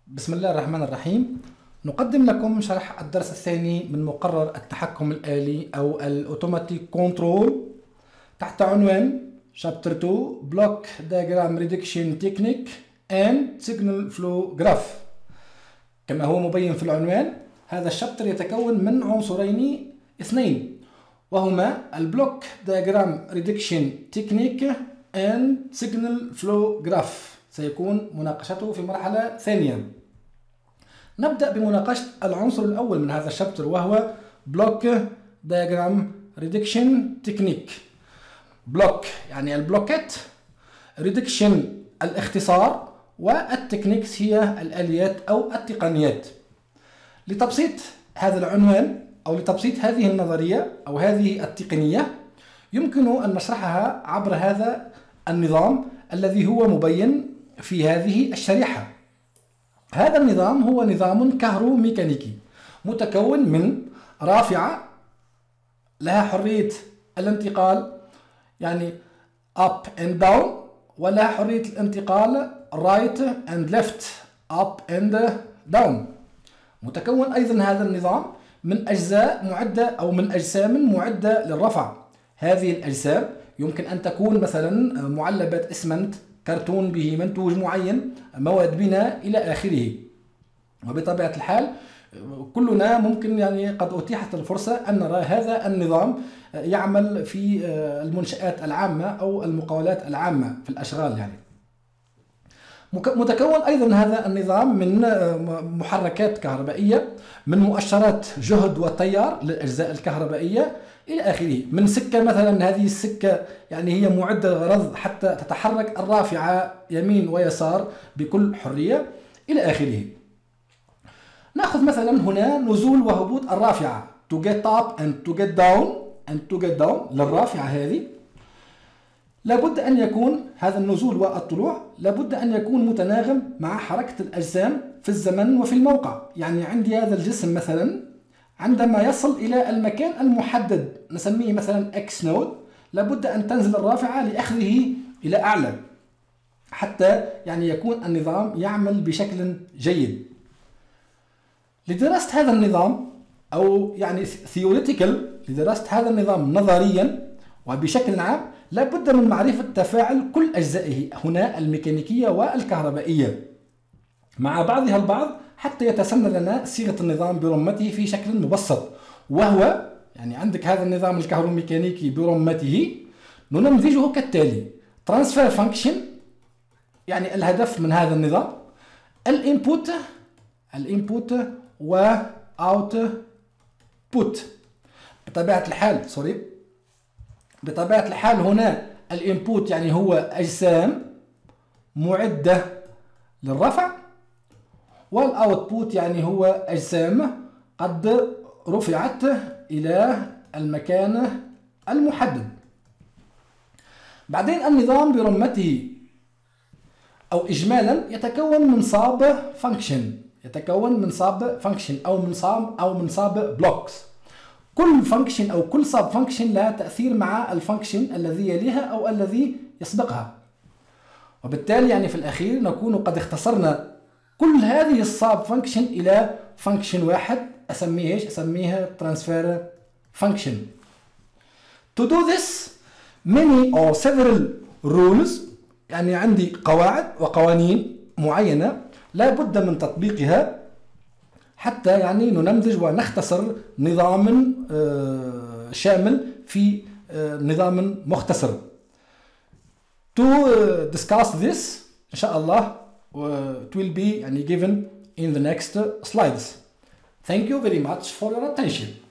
بسم الله الرحمن الرحيم. نقدم لكم شرح الدرس الثاني من مقرر التحكم الآلي أو الأوتوماتيك كنترول تحت عنوان Chapter 2 Block Diagram Reduction Technique and Signal Flow Graph. كما هو مبين في العنوان، هذا الشابتر يتكون من عنصرين اثنين، وهما البلوك Diagram Reduction Technique and Signal Flow Graph. سيكون مناقشته في مرحلة ثانية. نبدأ بمناقشة العنصر الأول من هذا الشابتر، وهو بلوك دايجرام ريدكشن تكنيك. بلوك يعني البلوكات، ريدكشن الاختصار، والتكنيكس هي الآليات أو التقنيات. لتبسيط هذا العنوان أو لتبسيط هذه النظرية أو هذه التقنية يمكن أن نشرحها عبر هذا النظام الذي هو مبين في هذه الشريحة. هذا النظام هو نظام كهروميكانيكي متكون من رافعة لها حرية الانتقال يعني up and down، ولها حرية الانتقال right and left up and down. متكون أيضا هذا النظام من أجزاء معدة أو من أجسام معدة للرفع. هذه الأجسام يمكن أن تكون مثلا معلبات إسمنت، كرتون به منتوج معين، مواد بناء إلى آخره. وبطبيعة الحال كلنا ممكن قد أتيحت الفرصة أن نرى هذا النظام يعمل في المنشآت العامة أو المقاولات العامة في الأشغال. متكون أيضا هذا النظام من محركات كهربائية، من مؤشرات جهد وتيار للأجزاء الكهربائية إلى آخره، من سكة مثلا. هذه السكة هي معدة غرض حتى تتحرك الرافعة يمين ويسار بكل حرية إلى آخره. نأخذ مثلا هنا نزول وهبوط الرافعة to get up and to get down للرافعة هذه. لابد أن يكون هذا النزول والطلوع لابد أن يكون متناغم مع حركة الأجسام في الزمن وفي الموقع. عندي هذا الجسم مثلا عندما يصل إلى المكان المحدد نسميه مثلا X نود، لابد أن تنزل الرافعة لأخذه إلى أعلى حتى يكون النظام يعمل بشكل جيد. لدراسة هذا النظام أو theoretical، لدراسة هذا النظام نظريا وبشكل عام، لابد من معرفة تفاعل كل أجزائه هنا الميكانيكية والكهربائية مع بعضها البعض حتى يتسنى لنا صيغة النظام برمته في شكل مبسط. وهو عندك هذا النظام الكهروميكانيكي برمته ننمذجه كالتالي: ترانسفير فانكشن الهدف من هذا النظام، الانبوت واوتبوت. بطبيعة الحال هنا الانبوت هو أجسام معدة للرفع، والاوتبوت هو أجسام قد رفعت إلى المكان المحدد. بعدين النظام برمته أو إجمالا يتكون من صاب فانكشن أو من صاب بلوكس. كل فانكشن أو كل صاب فانكشن لها تأثير مع الفانكشن الذي يليها أو الذي يسبقها، وبالتالي في الأخير نكون قد اختصرنا كل هذه الصاب فانكشن إلى فانكشن واحد أسميها transfer function. To do this many or several rules، عندي قواعد وقوانين معينة لا بد من تطبيقها حتى ننمذج ونختصر نظام شامل في نظام مختصر. To discuss this إن شاء الله it will be given in the next slides. Thank you very much for your attention.